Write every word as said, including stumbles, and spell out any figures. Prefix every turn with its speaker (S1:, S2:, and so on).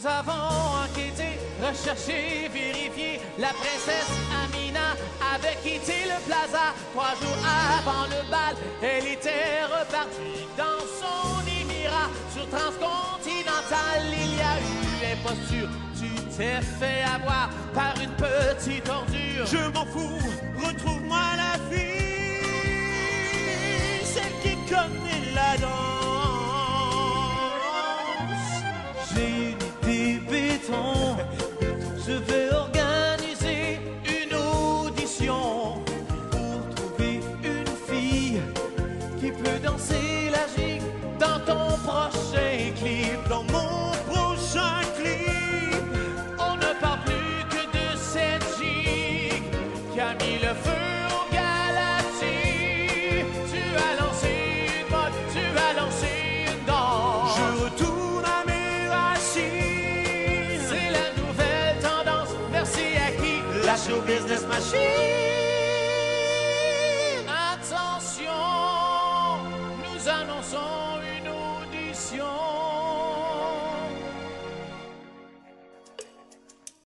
S1: Nous avons enquêté, recherché, vérifié. La princesse Amina avait quitté le plaza. Trois jours avant le bal, elle était repartie dans son émirat. Sur Transcontinental, il y a eu imposture. Tu t'es fait avoir par une petite ordure.
S2: Je m'en fous, retrouve-moi la fille, celle qui connaît la danse.
S1: J'ai une idée béton, je vais organiser une audition pour trouver une fille qui peut danser la gigue dans ton prochain clip.
S2: Dans mon prochain clip,
S1: on ne parle plus que de cette gigue qui a mis le feu aux galaxies. Tu as lancé une mode, tu as lancé une danse.
S2: je retourne à mes racines.
S1: C'est la nouvelle tendance, merci à qui?
S2: La show business machine.